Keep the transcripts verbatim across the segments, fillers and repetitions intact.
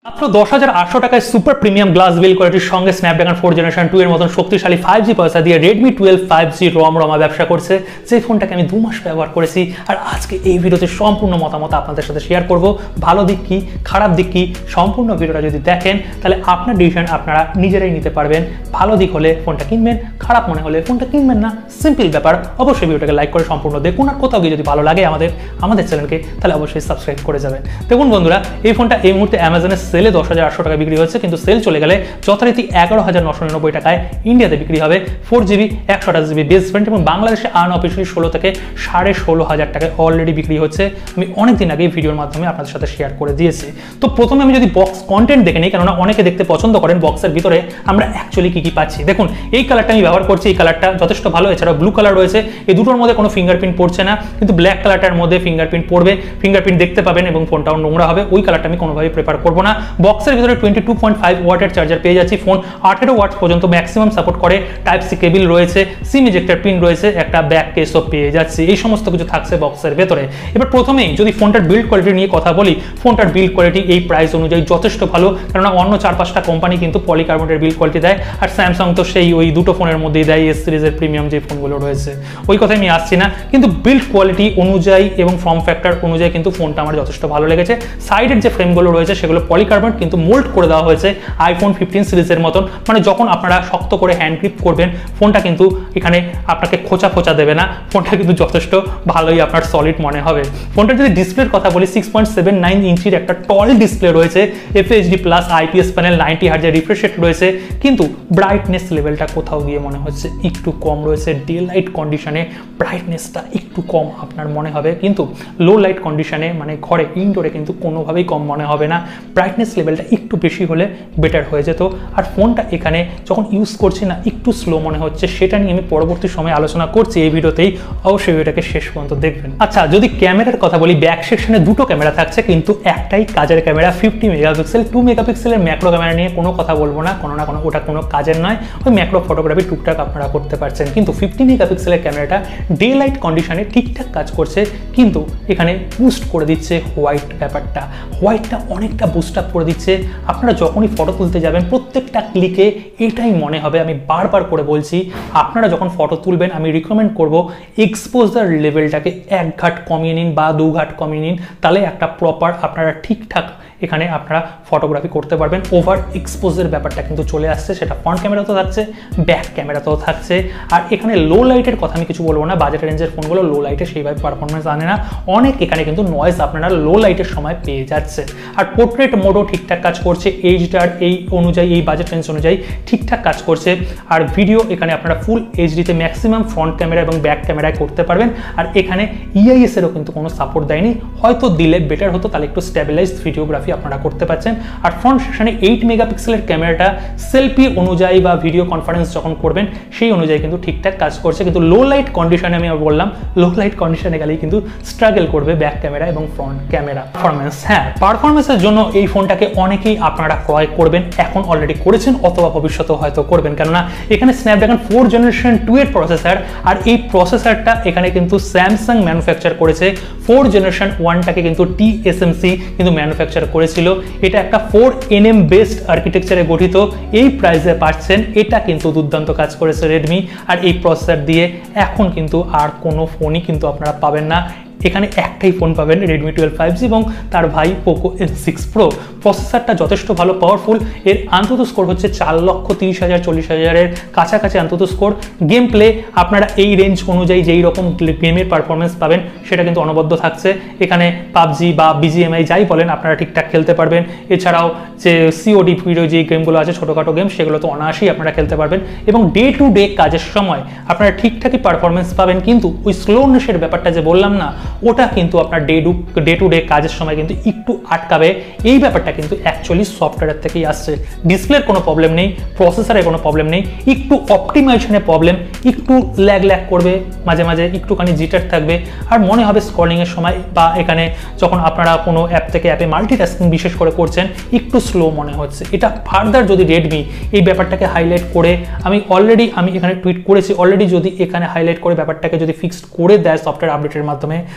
মাত্র দশ হাজার আটশো টাকায় সুপার প্রিমিয়াম গ্লাস বিল্ড কোয়ালিটির সঙ্গে স্ন্যাপড্রাগন ফোর জেনারেশন টু এর মতন শক্তিশালী ফাইভ জি পয়সা দিয়ে রেডমি টুয়েলভ ফাইভ জি রম রমা ব্যবসা করছে। যে ফোনটাকে আমি দু মাস ব্যবহার করেছি, আর আজকে এই ভিডিওতে সম্পূর্ণ মতামত আপনাদের সাথে শেয়ার করব। ভালো দিক কি, খারাপ দিক কি, সম্পূর্ণ ভিডিওটা যদি দেখেন তাহলে আপনার ডিসিশন আপনারা নিজেরাই নিতে পারবেন। ভালো দিক হলে ফোনটা কিনবেন, খারাপ মনে হলে ফোনটা কিনবেন না। সিম্পল ব্যাপার। অবশ্যই ভিডিওটাকে লাইক করে সম্পূর্ণ দেখুন, আর কোথাও গিয়ে যদি ভালো লাগে আমাদের আমাদের চ্যানেলকে তাহলে অবশ্যই সাবস্ক্রাইব করে যাবেন। দেখুন বন্ধুরা, এই ফোনটা এই মুহূর্তে অ্যামাজনে সেলে দশ হাজার আটশো টাকা বিক্রি হচ্ছে, কিন্তু সেল চলে গেলে যথারীতি এগারো হাজার নশো নিরানব্বই টাকায় ইন্ডিয়াতে বিক্রি হবে। ফোর জিবি একশো আঠাশ জিবি বেস ভ্যারিয়েন্ট এবং বাংলাদেশে আনঅফিসিয়ালি ষোলো থেকে সাড়ে ষোলো হাজার টাকায় অলরেডি বিক্রি হচ্ছে। আমি অনেকদিন আগে ভিডিওর মাধ্যমে আপনাদের সাথে শেয়ার করে দিয়েছি। তো প্রথমে আমি যদি বক্স কন্টেন্ট দেখে নিই, কেননা অনেকে দেখতে পছন্দ করেন বক্সের ভিতরে আমরা অ্যাকচুয়ালি কি কি পাচ্ছি। দেখুন, এই কালারটা আমি ব্যবহার করছি, এই কালারটা যথেষ্ট ভালো। এছাড়াও ব্লু কালার রয়েছে, এই দুটোর মধ্যে কোনো ফিঙ্গারপ্রিন্ট পড়ছে না, কিন্তু ব্ল্যাক কালারটার মধ্যে ফিঙ্গারপ্রিন্ট পড়বে, ফিঙ্গারপ্রিন্ট দেখতে পাবেন এবং ফোনটাও নোংরা হবে। ওই কালারটা আমি কোনোভাবে প্রেফার করবো না। বক্সের ভিতরে টোয়েন্টি টু পয়েন্ট ফাইভ ওয়াটের চার্জার পেয়ে যাচ্ছি। ফোন আঠেরো ওয়াট পর্যন্ত ম্যাক্সিমাম সাপোর্ট করে। টাইপ সি কেবিল রয়েছে, সিম ইজেক্টর পিন রয়েছে, একটা ব্যাক কেসও পেয়ে যাচ্ছি। এই সমস্ত কিছু থাকছে বক্সের ভেতরে। এবার প্রথমেই যদি ফোনটার বিল্ড কোয়ালিটি নিয়ে কথা বলি, ফোনটার বিল্ড কোয়ালিটি এই প্রাইস অনুযায়ী যথেষ্ট ভালো, কেননা অন্য চার পাঁচটা কোম্পানি কিন্তু পলিকার্বনেটের বিল্ড কোয়ালিটি দেয়, আর স্যামসাং তো সেই ওই দুটো ফোনের মধ্যেই দেয়, এস সিরিজের প্রিমিয়াম যে ফোনগুলো রয়েছে। ওই কথায় আমি আসছি না, কিন্তু বিল্ড কোয়ালিটি অনুযায়ী এবং ফর্ম ফ্যাক্টর অনুযায়ী কিন্তু ফোনটা আমার যথেষ্ট ভালো লেগেছে। সাইডের যে ফ্রেমগুলো রয়েছে সেগুলো পলিকার্বনেট, কিন্তু মোল্ড করে দেওয়া হয়েছে আইফোন ফিফটিন সিরিজের মতন। মানে যখন আপনারা শক্ত করে হ্যান্ড গ্রিপ করবেন, ফোনটা কিন্তু এখানে আপনাকে খোঁচা খোঁচা দেবে না। ফোনটা কিন্তু যথেষ্ট ভালোই আপনার সলিড মনে হবে। ফোনটার যদি ডিসপ্লের কথা বলি, সিক্স পয়েন্ট সেভেন নাইন ইঞ্চির একটা টল ডিসপ্লে রয়েছে, FHD plus IPS panel, ninety হার্জের রিফ্রেশ রেট রয়েছে, কিন্তু ব্রাইটনেস লেভেলটা কোথাও গিয়ে মনে হচ্ছে একটু কম রয়েছে। ডে লাইট কন্ডিশনে ব্রাইটনেসটা একটু কম আপনার মনে হবে, কিন্তু লো লাইট কন্ডিশনে মানে ঘরে ইনডোরে কিন্তু কোনোভাবেই কম মনে হবে না। ব্রাইটনেস লেভেলটা একটু বেশি হলে বেটার হয়ে যেত। আর ফোনটা এখানে যখন ইউজ করছি না, একটু স্লো মনে হচ্ছে। সেটা নিয়ে আমি পরবর্তী সময় আলোচনা করছি এই ভিডিওতেই, অবশ্যই ভিডিওটাকে শেষ পর্যন্ত দেখবেন। আচ্ছা, যদি ক্যামেরার কথা বলি, ব্যাক সেকশনে দুটো ক্যামেরা থাকছে, কিন্তু একটাই কাজের ক্যামেরা, ফিফটি মেগাপিক্সেল। টু মেগাপিক্সেলের ম্যাক্রো ক্যামেরা নিয়ে কোনো কথা বলবো না, কোনো না কোনো ওটা কোনো কাজের নয়। ওই ম্যাক্রো ফটোগ্রাফি টুকটাক আপনারা করতে পারছেন, কিন্তু ফিফটি মেগাপিক্সেলের ক্যামেরাটা ডে লাইট কন্ডিশনে ঠিকঠাক কাজ করছে, কিন্তু এখানে বুস্ট করে দিচ্ছে হোয়াইট ব্যাপারটা। হোয়াইটটা অনেকটা বুস্ট আপ করে দিচ্ছে। আপনারা যখনই ফটো তুলতে যাবেন, প্রত্যেকটা ক্লিকে এটাই মনে হবে, আমি বারবার করে বলছি, আপনারা যখন ফটো তুলবেন আমি রিকমেন্ড করব এক্সপোজার লেভেলটাকে এক ঘাট কমিয়ে নিন বা দু ঘাট কমিয়ে নিন, তাহলে একটা প্রপার আপনারা ঠিকঠাক এখানে আপনারা ফটোগ্রাফি করতে পারবেন। ওভার এক্সপোজের ব্যাপারটা কিন্তু চলে আসছে, সেটা ফ্রন্ট ক্যামেরাতেও থাকছে, ব্যাক ক্যামেরাতেও থাকছে। আর এখানে লো লাইটের কথা আমি কিছু বলবো না, বাজেট রেঞ্জের ফোনগুলো লো লাইটে সেইভাবে পারফরমেন্স আনে না। অনেক এখানে কিন্তু নয়েজ আপনারা লো লাইটের সময় পেয়ে যাচ্ছে। আর পোর্ট্রেট মোডও ঠিকঠাক কাজ করছে, এইচডিআর এই অনুযায়ী, এই বাজেট রেঞ্জ অনুযায়ী ঠিকঠাক কাজ করছে। আর ভিডিও এখানে আপনারা ফুল এইচডিতে ম্যাক্সিমাম ফ্রন্ট ক্যামেরা এবং ব্যাক ক্যামেরায় করতে পারবেন। আর এখানে ইআইএস এরও কিন্তু কোনো সাপোর্ট দেয়নি, হয়তো দিলে বেটার হতো, তাহলে একটু স্টেবিলাইজড ভিডিওগ্রাফি আপনারা করতে পারছেন। আর ফ্রন্ট সেকশনে এইট মেগাপিক্সেলের ক্যামেরাটা সেলফি অনুযায়ী বা ভিডিও কনফারেন্স যখন করবেন সেই অনুযায়ী কিন্তু ঠিকঠাক কাজ করছে, কিন্তু লো লাইট কন্ডিশনে আমি বললাম, লো লাইট কন্ডিশনে গেলেই কিন্তু স্ট্রাগল করবে ব্যাক ক্যামেরা এবং ফ্রন্ট ক্যামেরা। পারফরমেন্স, হ্যাঁ, পারফরমেন্সের জন্য এই ফোনটাকে অনেকেই আপনারা ক্রয় করবেন, এখন অলরেডি করেছেন অথবা ভবিষ্যতেও হয়তো করবেন, কেননা এখানে স্ন্যাপড্রাগন ফোর জেনারেশন টু এর প্রসেসর। আর এই প্রসেসরটা এখানে কিন্তু স্যামসাং ম্যানুফ্যাকচার করেছে। ফোর জেনারেশন ওয়ানটাকে কিন্তু টিএসএমসি কিন্তু ম্যানুফ্যাকচার করেছিল। এটা একটা ফোর এনএম বেসড আর্কিটেকচারে গঠিত। এই প্রাইসে পাচ্ছেন, এটা কিন্তু দুর্দান্ত কাজ করেছে রেডমি। আর এই প্রসেসর দিয়ে এখন কিন্তু আর কোনো ফোনই কিন্তু আপনারা পাবেন না। এখানে একটাই ফোন পাবেন, রেডমি টুয়েলভ ফাইভ জি এবং তার ভাই পোকো এন সিক্স প্রো। প্রসেসরটা যথেষ্ট ভালো পাওয়ারফুল। এর আন্তত স্কোর হচ্ছে চার লক্ষ তিরিশ হাজার চল্লিশ হাজারের কাছাকাছি আন্তত স্কোর। গেম প্লে আপনারা এই রেঞ্জ অনুযায়ী যেই রকম গেমের পারফরমেন্স পাবেন সেটা কিন্তু অনবদ্য থাকছে। এখানে পাবজি বা বিজিএমআই যাই বলেন আপনারা ঠিকঠাক খেলতে পারবেন। এছাড়াও যে সিওডি ভিডিও যে গেমগুলো আছে, ছোটোখাটো গেম, সেগুলো তো অনায়াসেই আপনারা খেলতে পারবেন। এবং ডে টু ডে কাজের সময় আপনারা ঠিকঠাকই পারফরমেন্স পাবেন, কিন্তু ওই স্লোনেসের ব্যাপারটা যে বললাম না, ওটা কিন্তু আপনার day to day to day কাজের সময় কিন্তু একটু আটকাবে। এই ব্যাপারটা কিন্তু অ্যাকচুয়ালি সফটওয়্যার থেকেই আসছে। ডিসপ্লের কোনো প্রবলেম নেই, প্রসেসরের কোনো প্রবলেম নেই, একটু অপটিমাইজেশনের প্রবলেম, একটু ল্যাগ ল্যাগ করবে মাঝে মাঝে, একটুখানি জিটার থাকবে। আর মনে হবে স্ক্রলিংয়ের সময় বা এখানে যখন আপনারা কোনো অ্যাপ থেকে অ্যাপে মাল্টিটাস্কিং বিশেষ করে করছেন, একটু স্লো মনে হচ্ছে। এটা ফার্দার যদি রেডমি এই ব্যাপারটাকে হাইলাইট করে, আমি অলরেডি আমি এখানে টুইট করেছি, অলরেডি যদি এখানে হাইলাইট করে ব্যাপারটাকে যদি ফিক্সড করে দেয় সফটওয়্যার আপডেটের মাধ্যমে,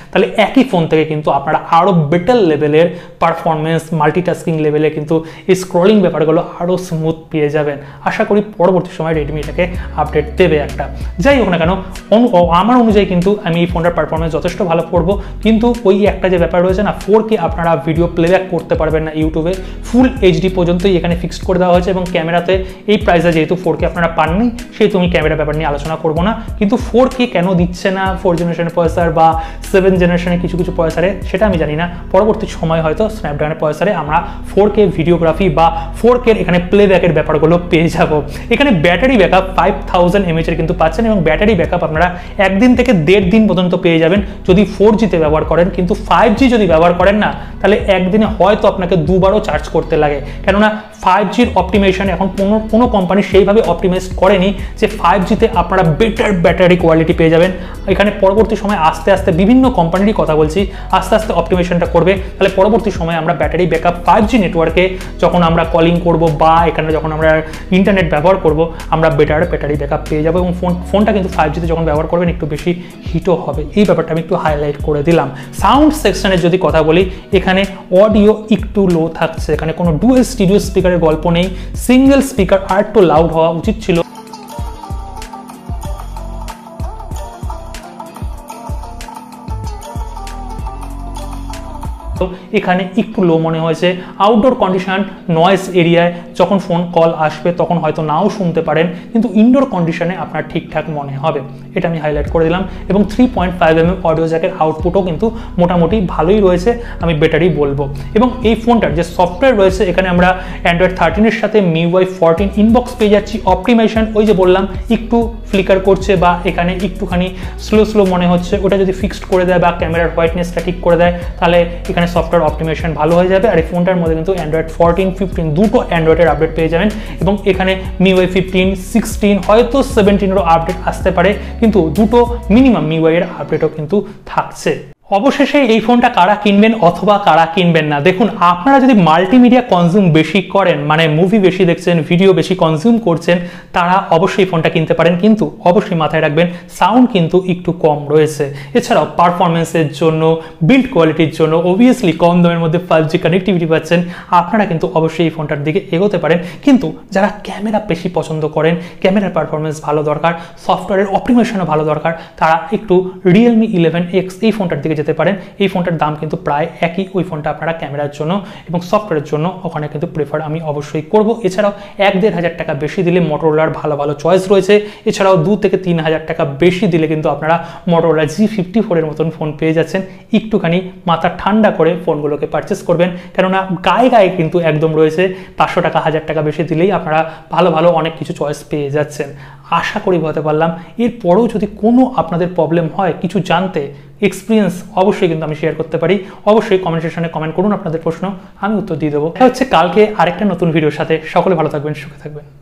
তাহলে একই ফোন থেকে কিন্তু আপনারা আরও বেটার লেভেলের পারফরমেন্স মাল্টিটাস্কিং লেভেলে কিন্তু এই স্ক্রলিং ব্যাপারগুলো আরও স্মুথ পেয়ে যাবেন। আশা করি পরবর্তী সময় রেডমি এটাকে আপডেট দেবে একটা। যাই হোক না কেন, আমার অনুযায়ী কিন্তু আমি এই ফোনটার পারফরমেন্স যথেষ্ট ভালো করবো, কিন্তু ওই একটা যে ব্যাপার রয়েছে না, ফোর কে আপনারা ভিডিও প্লেব্যাক করতে পারবেন না ইউটিউবে, ফুল এইচডি পর্যন্তই এখানে ফিক্সড করে দেওয়া হয়েছে এবং ক্যামেরাতে এই প্রাইসে যেহেতু ফোর কে আপনারা পাননি সেহেতু আমি ক্যামেরা ব্যাপার নিয়ে আলোচনা করবো না। কিন্তু ফোর কে কেন দিচ্ছে না ফোর জেনারেশনের প্রসেসর বা সেভেন জেনারেশনের কিছু কিছু প্রসেসরে, সেটা আমি জানি না। পরবর্তী সময় হয়তো স্ন্যাপড্রাগনের প্রসেসরে আমরা ফোর কে ভিডিওগ্রাফি বা ফোর কে এখানে প্লেব্যাকের ব্যাপারগুলো পেয়ে যাব। এখানে ব্যাটারি ব্যাকআপ ফাইভ থাউজেন্ড এমএচের কিন্তু পাচ্ছেন এবং ব্যাটারি ব্যাকআপ আপনারা একদিন থেকে দেড় দিন পর্যন্ত পেয়ে যাবেন যদি ফোর জিতে ব্যবহার করেন। কিন্তু ফাইভ জি যদি ব্যবহার করেন না, তাহলে একদিনে হয়তো আপনাকে দুবারও চার্জ করতে লাগে, কেননা ফাইভ জির অপটিমাইজেশন এখন কোনো কোনো কোম্পানি সেইভাবে অপটিমাইজ করেনি যে ফাইভ জিতে আপনারা বেটার ব্যাটারি কোয়ালিটি পেয়ে যাবেন। এখানে পরবর্তী সময় আস্তে আস্তে বিভিন্ন কোম্পানিরই কথা বলছি, আস্তে আস্তে অপটিমাইজেশনটা করবে, তাহলে পরবর্তী সময় আমরা ব্যাটারি ব্যাকআপ ফাইভ জি নেটওয়ার্কে যখন আমরা কলিং করব বা এখানে যখন আমরা ইন্টারনেট ব্যবহার করব, আমরা বেটার ব্যাটারি ব্যাকআপ পেয়ে যাবো এবং ফোন ফোনটা কিন্তু ফাইভ জিতে যখন ব্যবহার করবেন একটু বেশি হিটও হবে। এই ব্যাপারটা আমি একটু হাইলাইট করে দিলাম। সাউন্ড সেকশনের যদি কথা বলি, এখানে অডিও একটু লো থাকছে, এখানে কোনো ডুয়াল স্টিরিও স্পিকারের গল্প নেই, সিঙ্গেল স্পিকার আর একটু লাউড হওয়া উচিত ছিল। এখানে একটু লো মনে হয়েছে। আউটডোর কন্ডিশন নয়েজ এরিয়ায় যখন ফোন কল আসবে তখন হয়তো নাও শুনতে পারেন, কিন্তু ইনডোর কন্ডিশনে আপনার ঠিকঠাক মনে হবে, এটা আমি হাইলাইট করে দিলাম। এবং three point five M M audio জ্যাকের আউটপুটও কিন্তু মোটামুটি ভালোই রয়েছে, আমি বেটারই বলবো। এবং এই ফোনটার যে সফটওয়্যার রয়েছে, এখানে আমরা অ্যান্ড্রয়েড থার্টিনের সাথে মিউআই ফোরটিন ইনবক্স পেয়ে যাচ্ছি। অপটিমাইজেশন ওই যে বললাম একটু ফ্লিকার করছে বা এখানে একটুখানি স্লো স্লো মনে হচ্ছে, ওটা যদি ফিক্সড করে দেয় বা ক্যামেরার হোয়াইটনেসটা ঠিক করে দেয়, তাহলে এখানে সফটওয়্যার অপটিমাইজেশন ভালো হয়ে যাবে। আর এই ফোনটার মধ্যে কিন্তু অ্যান্ড্রয়েড ফোরটিন ফিফটিন দুটো অ্যান্ড্রয়েডের আপডেট পেয়ে যাবেন এবং এখানে মিউআই ফিফটিন সিক্সটিন হয়তো সেভেন্টিনেরও আপডেট আসতে পারে, কিন্তু দুটো মিনিমাম মিউআই এর আপডেটও কিন্তু থাকছে। অবশেষে এই ফোনটা কারা কিনবেন অথবা কারা কিনবেন না, দেখুন আপনারা যদি মাল্টিমিডিয়া কনজিউম বেশি করেন, মানে মুভি বেশি দেখছেন, ভিডিও বেশি কনজিউম করছেন, তারা অবশ্যই ফোনটা কিনতে পারেন। কিন্তু অবশ্যই মাথায় রাখবেন সাউন্ড কিন্তু একটু কম রয়েছে। এছাড়াও পারফরমেন্সের জন্য, বিল্ড কোয়ালিটির জন্য অবভিয়াসলি কম দামের মধ্যে ফাইভ জি কানেক্টিভিটি পাচ্ছেন, আপনারা কিন্তু অবশ্যই এই ফোনটার দিকে এগোতে পারেন। কিন্তু যারা ক্যামেরা বেশি পছন্দ করেন, ক্যামেরার পারফরমেন্স ভালো দরকার, সফটওয়্যারের অপটিমাইজেশনও ভালো দরকার, তারা একটু রিয়েলমি ইলেভেন এক্স এই ফোনটার দিকে যেতে পারেন। এই ফোনটার দাম কিন্তু প্রায় একই, ওই ফোনটা আপনারা ক্যামেরার জন্য এবং সফটওয়্যারের জন্য ওখানে কিন্তু প্রেফার আমি অবশ্যই করব। এছাড়াও এক দেড় হাজার টাকা বেশি দিলে মোটরোলার ভালো ভালো চয়েস রয়েছে। এছাড়াও দু থেকে তিন হাজার টাকা বেশি দিলে কিন্তু আপনারা মোটরোলা জি ফিফটি ফোর এর মতন ফোন পেয়ে যাচ্ছেন। একটুখানি মাথা ঠান্ডা করে ফোনগুলোকে পারচেস করবেন, কেননা গায়ে গায়ে কিন্তু একদম রয়েছে। পাঁচশো টাকা হাজার টাকা বেশি দিলেই আপনারা ভালো ভালো অনেক কিছু চয়েস পেয়ে যাচ্ছেন। আশা করি বলতে পারলাম। এরপরেও যদি কোনো আপনাদের প্রবলেম হয় কিছু জানতে, এক্সপিরিয়েন্স অবশ্যই কিন্তু আমি শেয়ার করতে পারি। অবশ্যই কমেন্ট সেকশনে কমেন্ট করুন আপনাদের প্রশ্ন, আমি উত্তর দিয়ে দেবো। এটা হচ্ছে কালকে আরেকটা নতুন ভিডিওর সাথে। সকলে ভালো থাকবেন, সুখে থাকবেন।